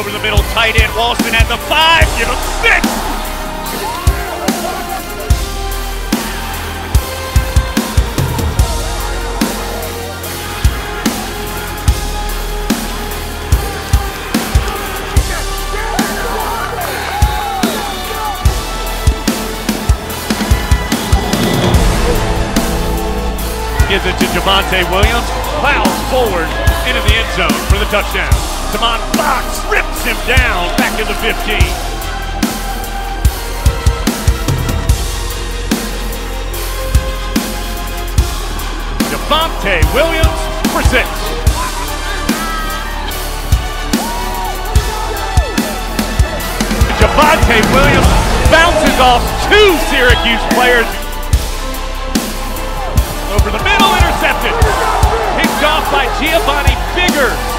Over the middle, tight end, Walston at the 5, give him 6! Gives it to Javonte Williams, plows forward into the end zone for the touchdown. Damon Fox rips him down back in the 15. Javonte Williams for 6. Javonte Williams bounces off 2 Syracuse players. Over the middle, intercepted. Picked off by Giovanni Biggers.